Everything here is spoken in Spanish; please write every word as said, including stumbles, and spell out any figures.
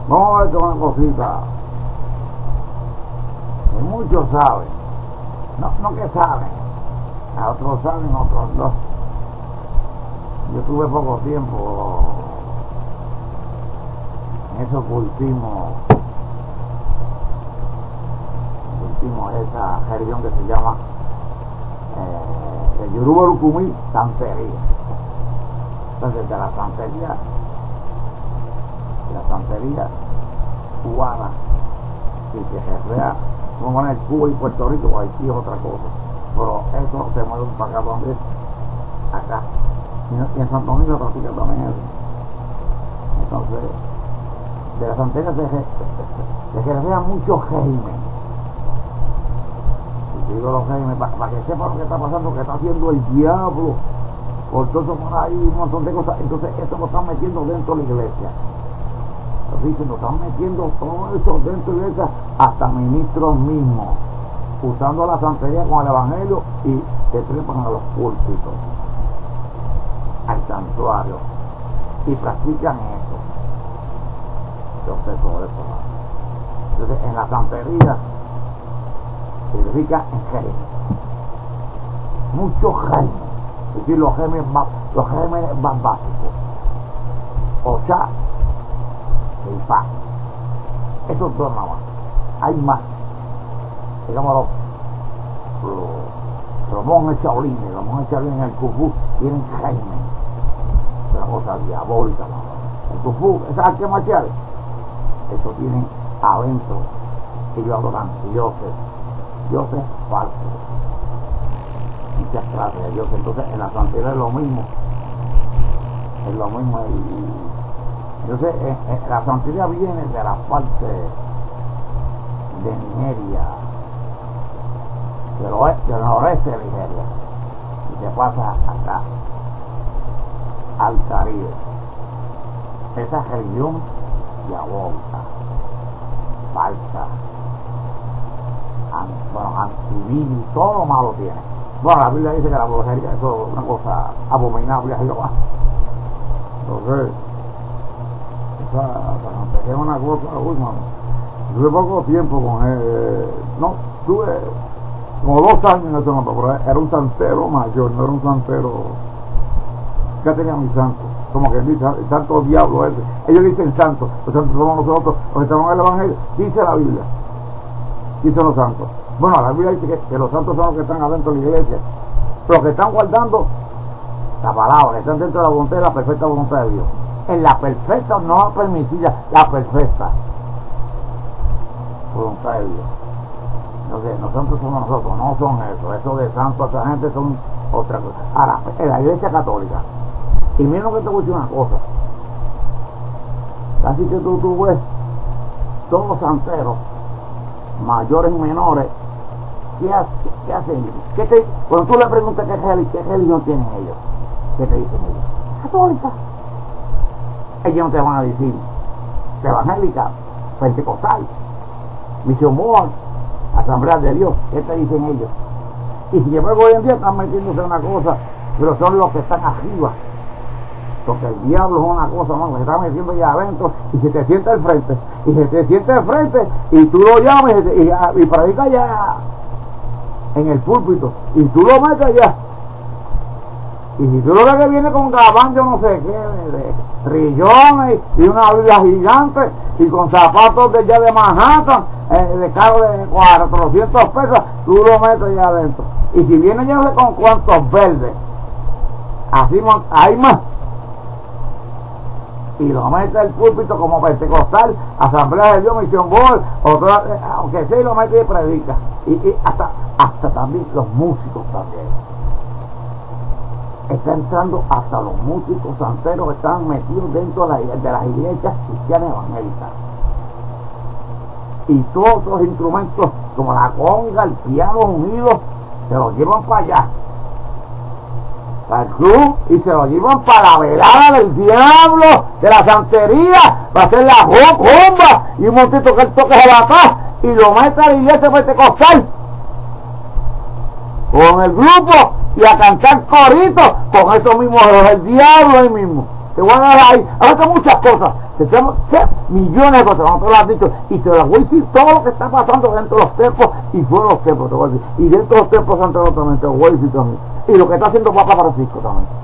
Vamos a ver una cosita que muchos saben, no, no que saben, a otros saben, otros no. Yo tuve poco tiempo en esos cultivos, cultivos esa región que se llama eh, el Yoruba Lucumí, santería. Entonces de la santería, la santería cubana, y que se vea como van el Cuba y Puerto Rico, Haití es otra cosa, pero eso se mueve un para acá donde acá, y en Santo Domingo practica también eso. Entonces de la santería se, se, se crea mucho régimen, y digo los regímenes para pa que sepan lo que está pasando, que está haciendo el diablo por todo eso por ahí, un montón de cosas. Entonces esto lo están metiendo dentro de la iglesia. Dicen, lo están metiendo todo eso dentro de la iglesia, hasta ministros mismos, usando la santería con el evangelio, y se trepan a los púlpitos, al santuario, y practican eso. Yo sé todo eso. Entonces en la santería se dedica en géneros, muchos géneros, es decir, los géneros más, los géneros más básicos, Ochá y Ifá, esos dos nada más. Hay más, digamos los, los, los monjes chaolines, los monjes chaolines en el Kufú tienen géneros, una cosa diabólica, ¿no? El Kufú, esas artes marciales, eso tienen adentro, ellos adoran dioses, dioses falsos, muchas clases de dioses. Entonces en la santería es lo mismo, es lo mismo. Y entonces en, en, la santería viene de la parte de Nigeria, del, oeste, del noreste de Nigeria, y se pasa acá al Caribe. Esa religión diabólica, falsa, an, bueno, antivil, todo lo malo tiene. Bueno, la Biblia dice que la brujería eso es una cosa abominable a Jehová. Entonces esa santería es una cosa, uy, mano, tuve poco tiempo con él, no, tuve como dos años en ese momento, pero era un santero mayor, no era un santero que tenía mi santo, como que dice el santo diablo ese. Ellos dicen santos, los santos somos nosotros, los que estamos en el evangelio, dice la Biblia, dicen los santos. Bueno, la Biblia dice que, que los santos son los que están adentro de la iglesia, los que están guardando la palabra, que están dentro de la voluntad, de la perfecta voluntad de Dios, en la perfecta, no la permitida, la perfecta voluntad de Dios. Entonces nosotros somos nosotros, no son eso, eso de santos, esa gente son otra cosa. Ahora, en la iglesia católica, y miren lo que te voy a decir una cosa, casi que tú, tú ves todos los santeros, mayores y menores, ¿qué, hace, qué hacen? ¿Qué te, cuando tú le preguntas qué, qué religión tienen ellos, ¿qué te dicen ellos? Católica. Ellos no te van a decir evangélica, pentecostal, misión Moa, Asamblea de Dios. ¿Qué te dicen ellos? Y sin embargo hoy en día están metiéndose en una cosa, pero son los que están arriba, porque el diablo es una cosa, ¿no? Que se está metiendo allá adentro, y se te sienta al frente, y se te sienta al frente, y tú lo llamas, y, y, y predica allá en el púlpito, y tú lo metes allá. Y si tú lo ves que viene con gabán, yo no sé qué, de, de trillones, y una Biblia gigante, y con zapatos de allá de Manhattan, eh, de caro de cuatrocientos pesos, tú lo metes allá adentro. Y si viene ya no sé con cuantos verdes, así hay más, y lo mete el púlpito como pentecostal, Asamblea de Dios, Misión Gol, otra, eh, aunque sea, y lo mete y predica. Y, y hasta, hasta también los músicos también. Está entrando hasta los músicos santeros que están metidos dentro de, la, de las iglesias cristianas evangélicas. Y todos los instrumentos, como la conga, el piano unido, se los llevan para allá, para el club, y se los llevan para la velada del diablo, de la santería, para hacer la bomba, y un montito que él toque de la paz, y lo mete a la iglesia pentecostal, con el grupo, y a cantar coritos con esos mismos, los del diablo ahí mismo. te voy a dar ahí, ahora muchas cosas, te tenemos millones de cosas, como tú lo has dicho, y te las voy a decir todo lo que está pasando dentro de los templos y fuera de los templos, te voy a decir, y dentro de los templos santos también te voy a decir también, y lo que está haciendo Papa Francisco también.